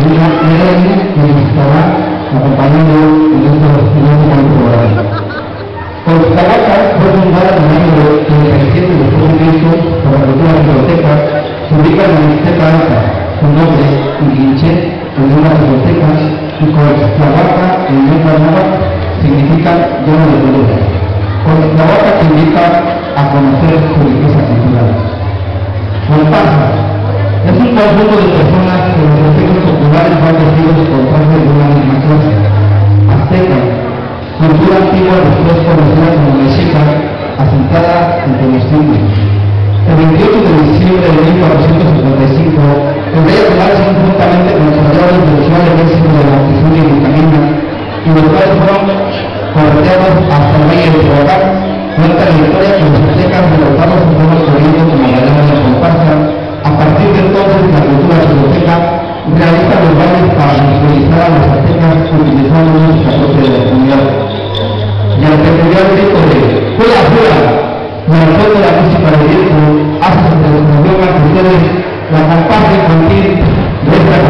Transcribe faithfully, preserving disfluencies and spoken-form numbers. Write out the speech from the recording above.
Medina Medellín, que nos estará acompañando en estos minutos programa. Coixtlahuaca fue fundada en el año treinta y siete después de Cristo por la cultura biblioteca, se ubica en la Mixteca Alta, su nombre, Inguinché, en una biblioteca, y Coixtlahuaca, en lengua náhuatl, significa llano de colores. Coixtlahuaca te invita a conocer su riqueza cultural. Comparsa es un conjunto de personas que en los efectos populares van vestidos con trajes de una misma clase. Azteca, cultura antigua después conocida como mexica, asentada entre los siglos. El veintiocho de diciembre de mil cuatrocientos cincuenta y cinco, los reyes de Marzo juntamente con los soldados del usual ejército de la Moctezuma y Vilcamina, y los cuales fueron correteados hasta el Valle de Coixtlahuaca, cuenta la historia que los aztecas derrotados se fueron corriendo como bailaban la comparsa. A partir de entonces, la cultura biblioteca realiza los bailes para visualizar a los aztecas utilizando música propia de la comunidad. Y al peculiar grito de ¡fuera, fuera! Y al son de la música de viento, hace su transformación a ustedes la comparsa infantil de esta